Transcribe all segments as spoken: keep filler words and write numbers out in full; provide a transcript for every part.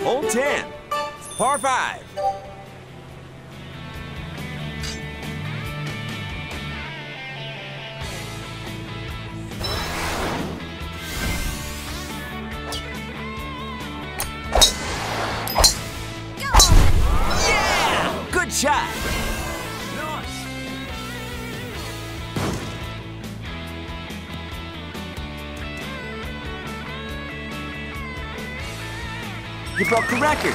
Hole ten. It's par five. Yeah! Good shot. You broke the record.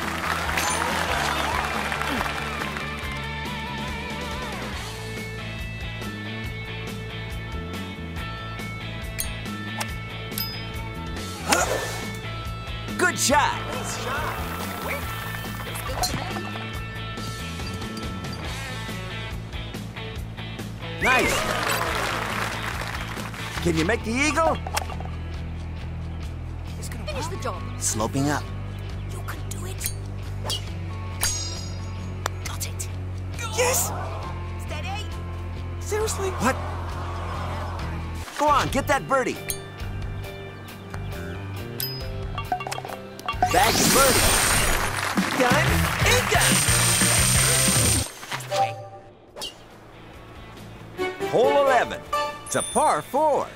Good shot. Nice shot. Looks good to me. Nice. Can you make the eagle? Who's gonna finish the job? Sloping up. You can do it. Got it. Yes! Steady. Seriously? What? Go on, get that birdie. Bag the birdie. Done and done. Hole eleven. It's a par four.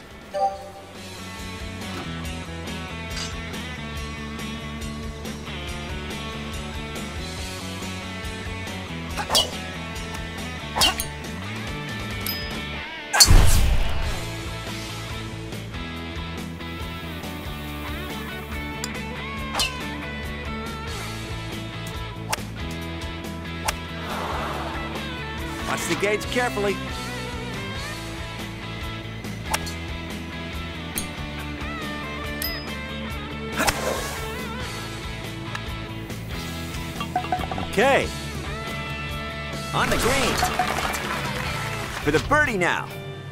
Watch the gauge carefully. Okay. On the green. For the birdie now.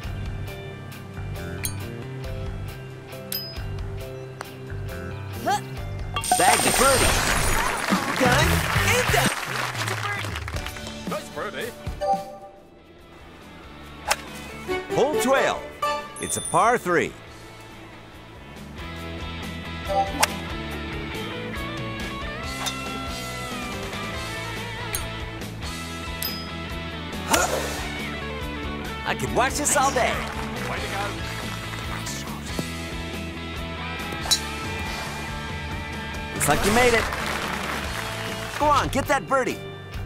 Bag the birdie. Done and done. Nice birdie. Hole twelve. It's a par three. I could watch this all day. Way to go. Looks like you made it. Go on, get that birdie.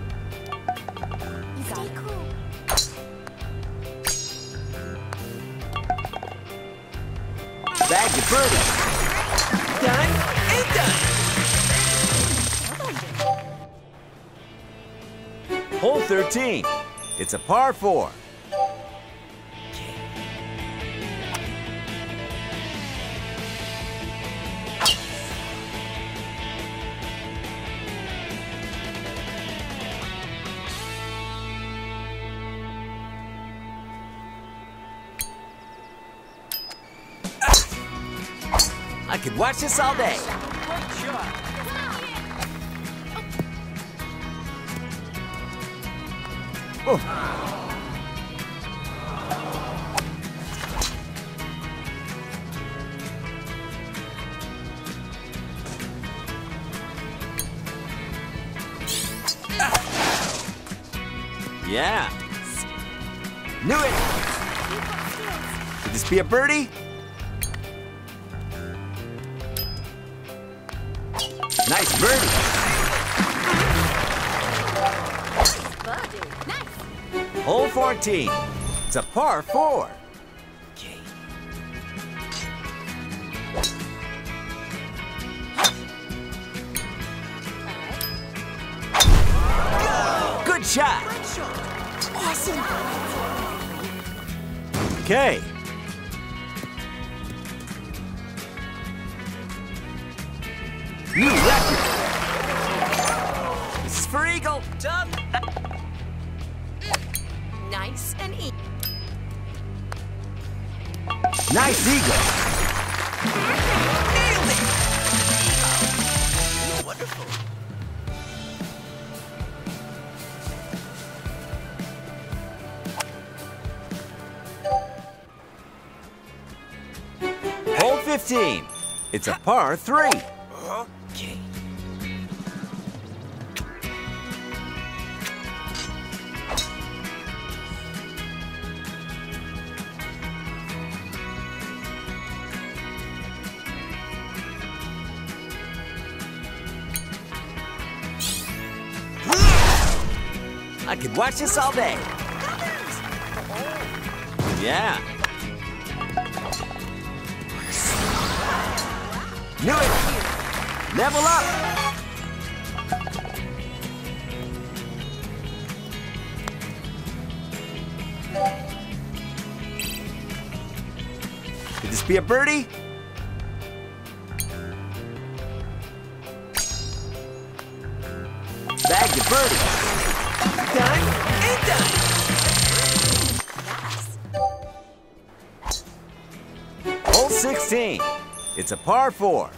You got it. Cool. Bag the birdie. Done and done. Hole thirteen. It's a par four. I could watch this all day. Great shot. Oh. Yeah. Knew it. Could this be a birdie? Nice birdie. Birdie. Nice. Hole fourteen. It's a par four. Okay. Good shot. Awesome. Okay. New record. This is for eagle. Done. Nice and easy. Nice eagle. Nailed it. You're wonderful. Hole fifteen. It's a par three. Okay. I could watch this all day. Yeah. Knew it. Level up. Could this be a birdie? Bag the birdie. Done and done. Hole sixteen. It's a par four.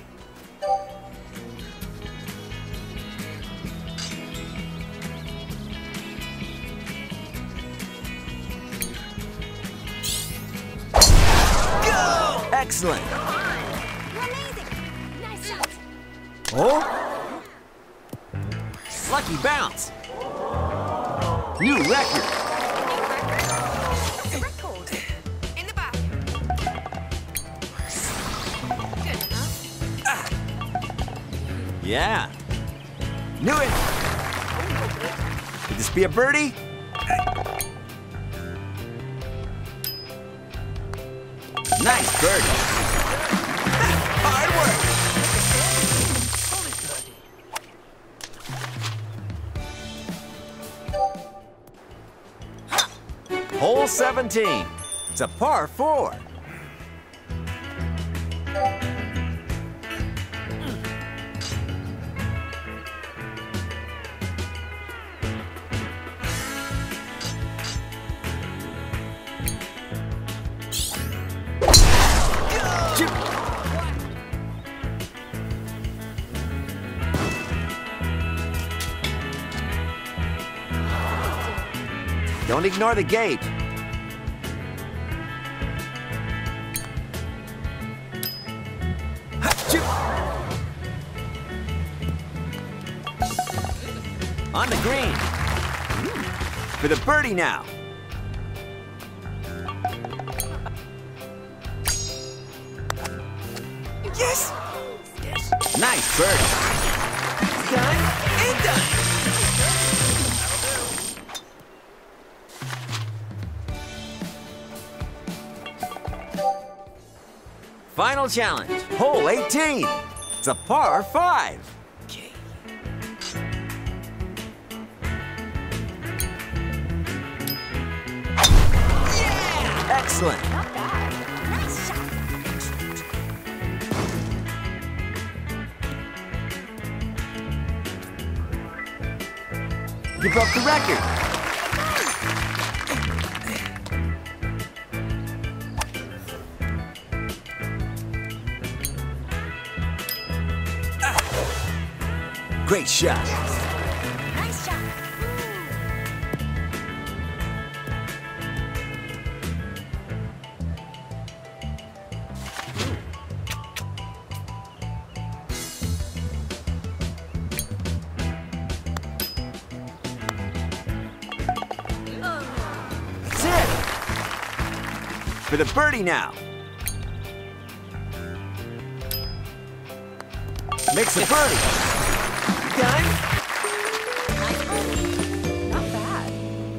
Go! Excellent. You're amazing. Nice shot. Oh? Lucky bounce. New record. That's a record. In the back. Good enough. Yeah. Knew it. Could this be a birdie? Nice birdie. Hard work. Hole seventeen. It's a par four. Don't ignore the gate. On the green. For the birdie now. Yes! Nice birdie. Done and done. Final challenge, hole eighteen. It's a par five. Okay. Yeah! Excellent. Not bad. Nice shot. You broke the record. Great shot. Nice shot. That's it. For the birdie now. Makes a birdie. Done. Nice birdie. Not bad.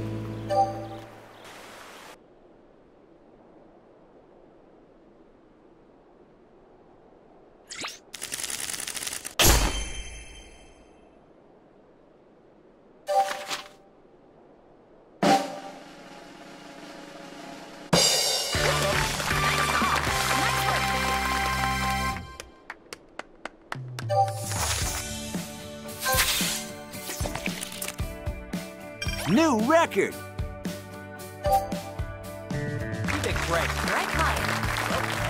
New record. You did great. Right, Mike.